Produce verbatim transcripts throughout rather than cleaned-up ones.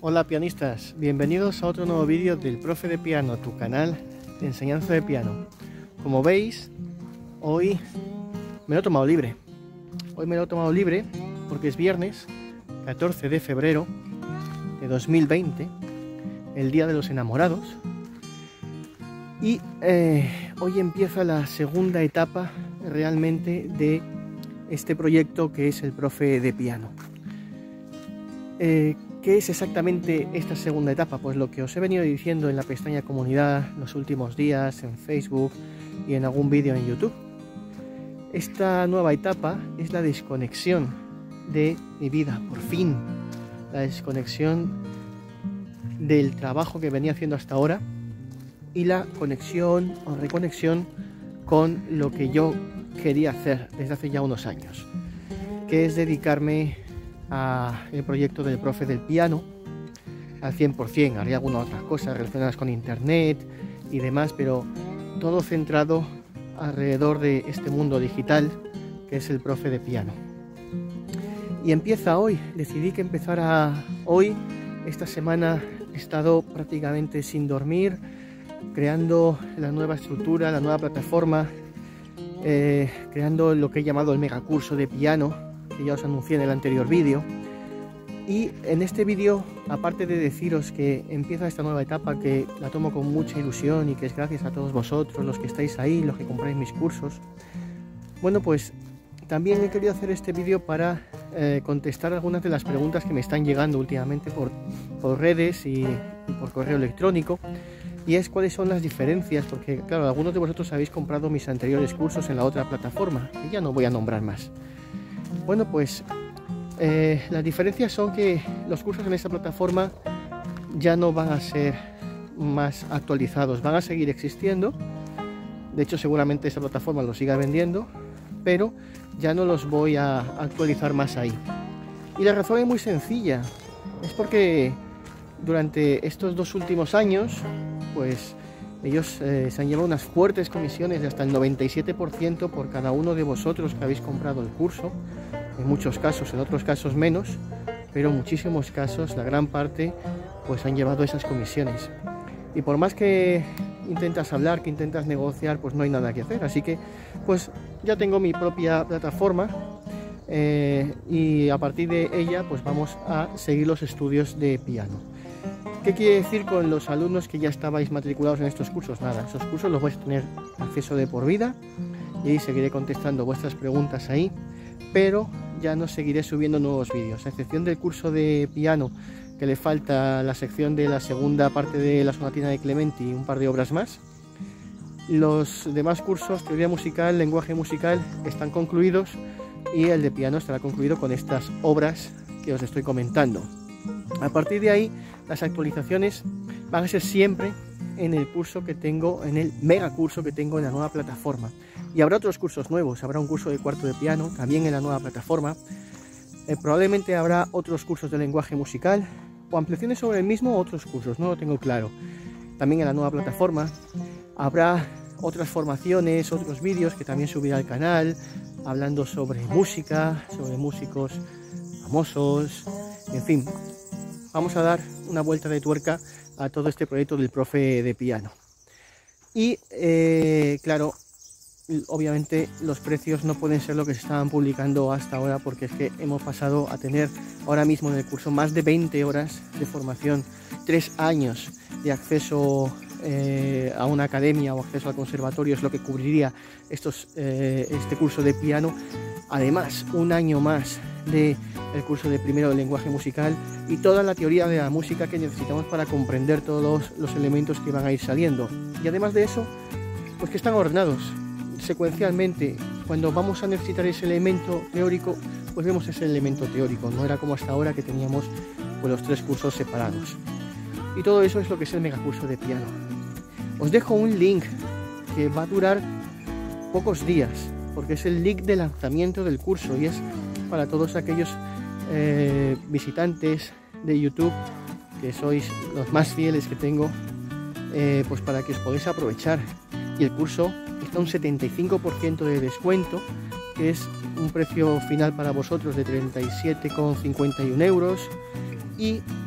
Hola pianistas, bienvenidos a otro nuevo vídeo del Profe de Piano, tu canal de enseñanza de piano. Como veis, hoy me lo he tomado libre. Hoy me lo he tomado libre porque es viernes catorce de febrero de dos mil veinte, el día de los enamorados. Y eh, hoy empieza la segunda etapa realmente de este proyecto que es el Profe de Piano. Eh, ¿Qué es exactamente esta segunda etapa? Pues lo que os he venido diciendo en la pestaña comunidad los últimos días, en Facebook y en algún vídeo en YouTube. Esta nueva etapa es la desconexión de mi vida, por fin. La desconexión del trabajo que venía haciendo hasta ahora y la conexión o reconexión con lo que yo quería hacer desde hace ya unos años, que es dedicarme al proyecto del Profe del Piano al cien por cien. Haré algunas otras cosas relacionadas con internet y demás, pero todo centrado alrededor de este mundo digital que es el Profe de Piano. Y empieza hoy, decidí que empezara hoy. Esta semana he estado prácticamente sin dormir, creando la nueva estructura, la nueva plataforma, eh, creando lo que he llamado el megacurso de piano, que ya os anuncié en el anterior vídeo. Y en este vídeo, aparte de deciros que empieza esta nueva etapa, que la tomo con mucha ilusión y que es gracias a todos vosotros, los que estáis ahí, los que compráis mis cursos, bueno, pues también he querido hacer este vídeo para eh, contestar algunas de las preguntas que me están llegando últimamente por, por redes y, y por correo electrónico, y es cuáles son las diferencias, porque claro, algunos de vosotros habéis comprado mis anteriores cursos en la otra plataforma, que ya no voy a nombrar más. Bueno, pues eh, las diferencias son que los cursos en esta plataforma ya no van a ser más actualizados, van a seguir existiendo. De hecho, seguramente esta plataforma los siga vendiendo, pero ya no los voy a actualizar más ahí. Y la razón es muy sencilla, es porque durante estos dos últimos años, pues ellos eh, se han llevado unas fuertes comisiones de hasta el noventa y siete por ciento por cada uno de vosotros que habéis comprado el curso. En muchos casos, en otros casos menos, pero en muchísimos casos, la gran parte, pues han llevado esas comisiones. Y por más que intentas hablar, que intentas negociar, pues no hay nada que hacer. Así que, pues ya tengo mi propia plataforma eh, y a partir de ella, pues vamos a seguir los estudios de piano. ¿Qué quiere decir con los alumnos que ya estabais matriculados en estos cursos? Nada, esos cursos los vais a tener acceso de por vida y seguiré contestando vuestras preguntas ahí, pero ya no seguiré subiendo nuevos vídeos, a excepción del curso de piano, que le falta la sección de la segunda parte de la sonatina de Clementi y un par de obras más. Los demás cursos, teoría musical, lenguaje musical, están concluidos y el de piano estará concluido con estas obras que os estoy comentando. A partir de ahí, las actualizaciones van a ser siempre en el curso que tengo, en el mega curso que tengo en la nueva plataforma. Y habrá otros cursos nuevos, habrá un curso de cuarto de piano también en la nueva plataforma. Eh, probablemente habrá otros cursos de lenguaje musical o ampliaciones sobre el mismo, otros cursos, no lo tengo claro. También en la nueva plataforma habrá otras formaciones, otros vídeos que también subiré al canal, hablando sobre música, sobre músicos famosos, en fin. Vamos a dar una vuelta de tuerca a todo este proyecto del Profe de Piano. Y eh, claro, obviamente los precios no pueden ser lo que se estaban publicando hasta ahora, porque es que hemos pasado a tener ahora mismo en el curso más de veinte horas de formación, tres años de acceso eh, a una academia o acceso al conservatorio, es lo que cubriría estos, eh, este curso de piano. Además, un año más de el curso de primero de lenguaje musical y toda la teoría de la música que necesitamos para comprender todos los elementos que van a ir saliendo. Y además de eso, pues que están ordenados secuencialmente. Cuando vamos a necesitar ese elemento teórico, pues vemos ese elemento teórico. No era como hasta ahora que teníamos pues, los tres cursos separados. Y todo eso es lo que es el megacurso de piano. Os dejo un link que va a durar pocos días, porque es el link de lanzamiento del curso y es para todos aquellos eh, visitantes de YouTube, que sois los más fieles que tengo, eh, pues para que os podáis aprovechar. Y el curso está un setenta y cinco por ciento de descuento, que es un precio final para vosotros de treinta y siete con cincuenta y uno euros, y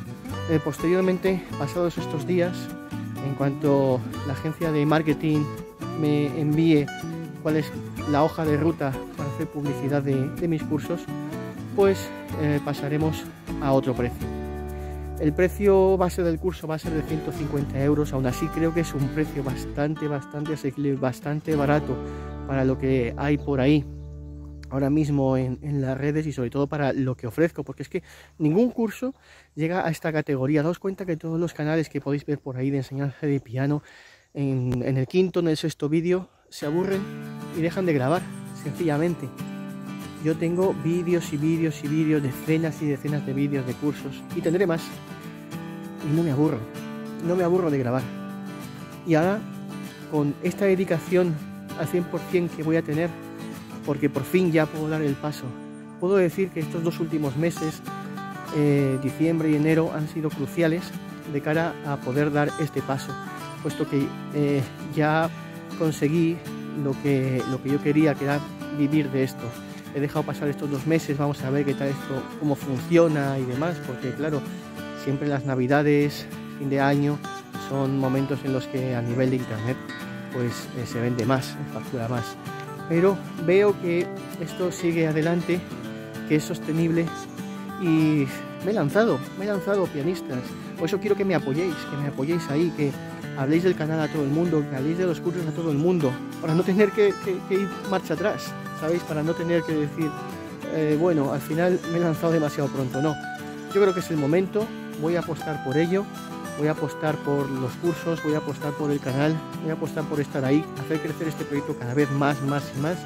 eh, posteriormente, pasados estos días, en cuanto la agencia de marketing me envíe cuál es la hoja de ruta para hacer publicidad de, de mis cursos, pues eh, pasaremos a otro precio. El precio base del curso va a ser de ciento cincuenta euros, aún así creo que es un precio bastante, bastante asequible, bastante barato para lo que hay por ahí ahora mismo en, en las redes y sobre todo para lo que ofrezco, porque es que ningún curso llega a esta categoría. Daos cuenta que todos los canales que podéis ver por ahí de enseñanza de piano, en, en el quinto, en el sexto vídeo, se aburren y dejan de grabar, sencillamente. Yo tengo vídeos y vídeos y vídeos, decenas y decenas de vídeos de cursos, y tendré más, y no me aburro, no me aburro de grabar. Y ahora, con esta dedicación al cien por cien que voy a tener, porque por fin ya puedo dar el paso, puedo decir que estos dos últimos meses, eh, diciembre y enero, han sido cruciales de cara a poder dar este paso, puesto que eh, ya conseguí lo que, lo que yo quería, que era vivir de esto. He dejado pasar estos dos meses, vamos a ver qué tal esto, cómo funciona y demás, porque claro, siempre las navidades, fin de año, son momentos en los que a nivel de internet pues eh, se vende más, se factura más. Pero veo que esto sigue adelante, que es sostenible, y me he lanzado, me he lanzado, pianistas. Por eso quiero que me apoyéis, que me apoyéis ahí, que habléis del canal a todo el mundo, que habléis de los cursos a todo el mundo, para no tener que, que, que ir marcha atrás, ¿sabéis? Para no tener que decir, eh, bueno, al final me he lanzado demasiado pronto. No, yo creo que es el momento, voy a apostar por ello, voy a apostar por los cursos, voy a apostar por el canal, voy a apostar por estar ahí, hacer crecer este proyecto cada vez más, más y más.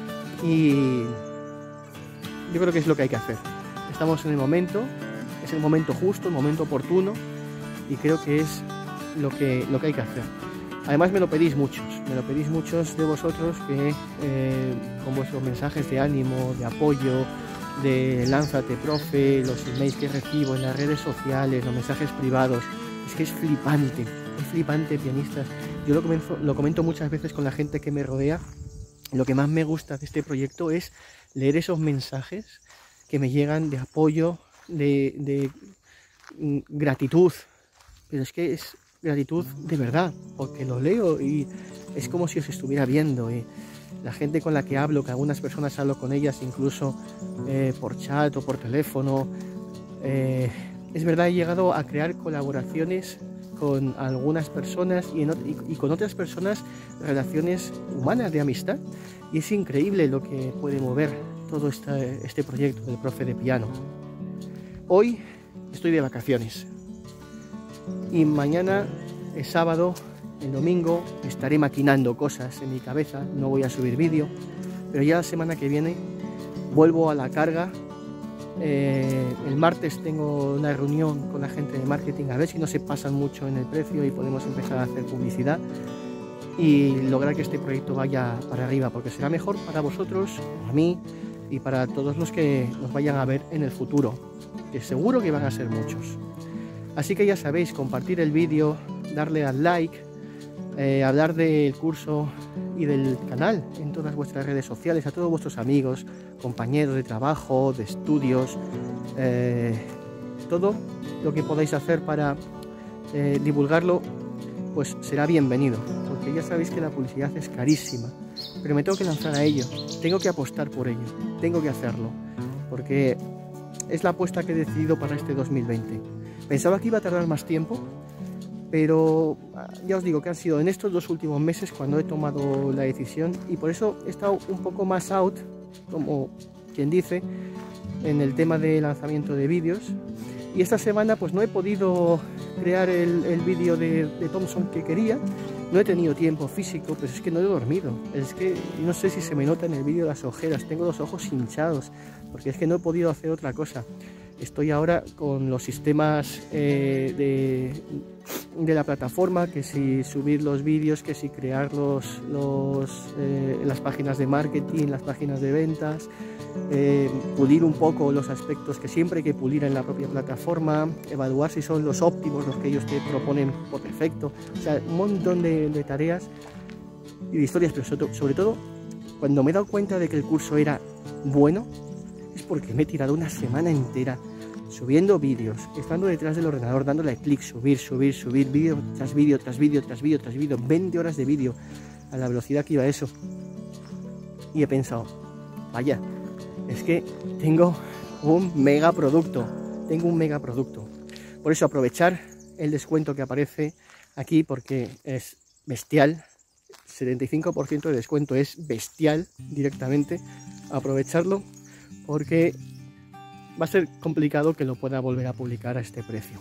Y yo creo que es lo que hay que hacer. Estamos en el momento, es el momento justo, el momento oportuno, y creo que es lo que, lo que hay que hacer. Además me lo pedís muchos, me lo pedís muchos de vosotros, que eh, con vuestros mensajes de ánimo, de apoyo, de lánzate profe, los emails que recibo en las redes sociales, los mensajes privados, es que es flipante, es flipante, pianistas. Yo lo comento, lo comento muchas veces con la gente que me rodea. Lo que más me gusta de este proyecto es leer esos mensajes que me llegan de apoyo, de, de mm, gratitud, pero es que es gratitud de verdad, porque lo leo y es como si os estuviera viendo. Y la gente con la que hablo, que algunas personas hablo con ellas incluso eh, por chat o por teléfono, eh, es verdad, he llegado a crear colaboraciones con algunas personas y, en, y, y con otras personas relaciones humanas de amistad, y es increíble lo que puede mover todo este, este proyecto del profe de piano. Hoy estoy de vacaciones y mañana es sábado, el domingo estaré maquinando cosas en mi cabeza, no voy a subir vídeo, pero ya la semana que viene vuelvo a la carga. Eh, el martes tengo una reunión con la gente de marketing, a ver si no se pasan mucho en el precio y podemos empezar a hacer publicidad y lograr que este proyecto vaya para arriba, porque será mejor para vosotros, para mí y para todos los que nos vayan a ver en el futuro, que seguro que van a ser muchos. Así que ya sabéis, compartir el vídeo, darle al like, eh, hablar del curso y del canal en todas vuestras redes sociales, a todos vuestros amigos, compañeros de trabajo, de estudios, eh, todo lo que podáis hacer para eh, divulgarlo, pues será bienvenido, porque ya sabéis que la publicidad es carísima, pero me tengo que lanzar a ello, tengo que apostar por ello, tengo que hacerlo, porque es la apuesta que he decidido para este dos mil veinte. Pensaba que iba a tardar más tiempo, pero ya os digo que han sido en estos dos últimos meses cuando he tomado la decisión, y por eso he estado un poco más out, como quien dice, en el tema de lanzamiento de vídeos. Y esta semana pues no he podido crear el, el vídeo de, de Thompson que quería, no he tenido tiempo físico, pero es que no he dormido, es que no sé si se me nota en el vídeo las ojeras, tengo los ojos hinchados, porque es que no he podido hacer otra cosa. Estoy ahora con los sistemas eh, de, de la plataforma, que si subir los vídeos, que si crear los, los, eh, las páginas de marketing, las páginas de ventas, eh, pulir un poco los aspectos que siempre hay que pulir en la propia plataforma, evaluar si son los óptimos los que ellos te proponen por defecto, o sea, un montón de, de tareas y de historias, pero sobre, sobre todo, cuando me he dado cuenta de que el curso era bueno, es porque me he tirado una semana entera subiendo vídeos, estando detrás del ordenador, dándole clic, subir, subir, subir, vídeo tras vídeo, tras vídeo, tras vídeo, tras vídeo, veinte horas de vídeo, a la velocidad que iba eso. Y he pensado, vaya, es que tengo un mega producto, tengo un mega producto. Por eso aprovechar el descuento que aparece aquí, porque es bestial, setenta y cinco por ciento de descuento, es bestial directamente. Aprovecharlo porque va a ser complicado que lo pueda volver a publicar a este precio.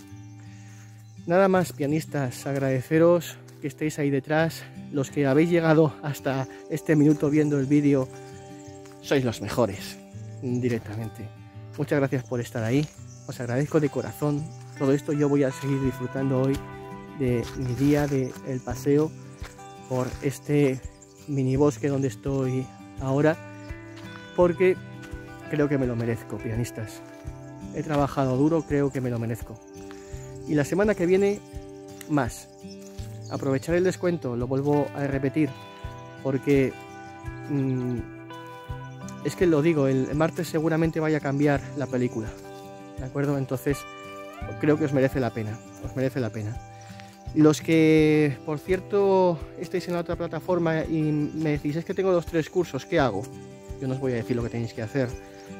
Nada más, pianistas, agradeceros que estéis ahí detrás. Los que habéis llegado hasta este minuto viendo el vídeo, sois los mejores directamente. Muchas gracias por estar ahí, os agradezco de corazón. Todo esto yo voy a seguir disfrutando hoy de mi día, del paseo por este mini bosque donde estoy ahora, porque creo que me lo merezco, pianistas. He trabajado duro, creo que me lo merezco. Y la semana que viene, más. Aprovechar el descuento, lo vuelvo a repetir, porque mmm, es que lo digo, el martes seguramente vaya a cambiar la película, ¿de acuerdo? Entonces creo que os merece la pena, os merece la pena. Los que, por cierto, estáis en la otra plataforma y me decís, es que tengo los tres cursos, ¿qué hago? Yo no os voy a decir lo que tenéis que hacer.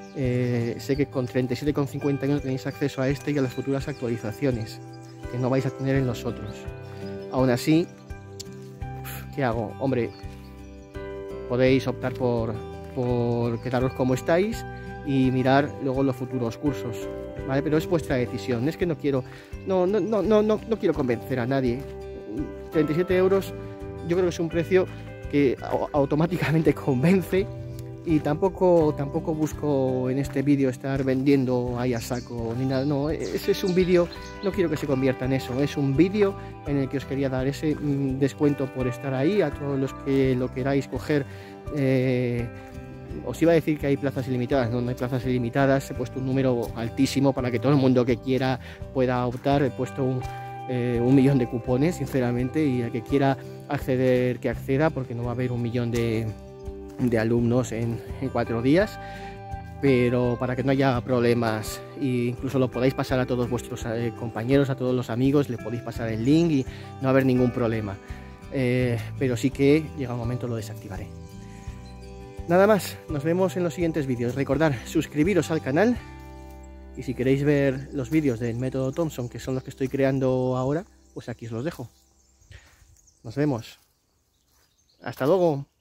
Eh, sé que con treinta y siete con cincuenta y uno tenéis acceso a este y a las futuras actualizaciones, que no vais a tener en los otros. Aún así, ¿qué hago? Hombre, podéis optar por, por quedaros como estáis y mirar luego los futuros cursos, ¿vale? Pero es vuestra decisión. Es que no quiero, no, no, no, no, no, no quiero convencer a nadie. treinta y siete euros yo creo que es un precio que automáticamente convence. Y tampoco, tampoco busco en este vídeo estar vendiendo ahí a saco ni nada. No, ese es un vídeo, no quiero que se convierta en eso. Es un vídeo en el que os quería dar ese mm, descuento por estar ahí. A todos los que lo queráis coger, eh, os iba a decir que hay plazas ilimitadas. No, no hay plazas ilimitadas. He puesto un número altísimo para que todo el mundo que quiera pueda optar. He puesto un, eh, un millón de cupones, sinceramente, y el que quiera acceder, que acceda, porque no va a haber un millón de... de alumnos en, en cuatro días, pero para que no haya problemas e incluso lo podáis pasar a todos vuestros eh, compañeros, a todos los amigos, le podéis pasar el link y no haber ningún problema, eh, pero sí que llega un momento lo desactivaré. Nada más, nos vemos en los siguientes vídeos. Recordad suscribiros al canal y si queréis ver los vídeos del método Thompson, que son los que estoy creando ahora, pues aquí os los dejo. Nos vemos. Hasta luego.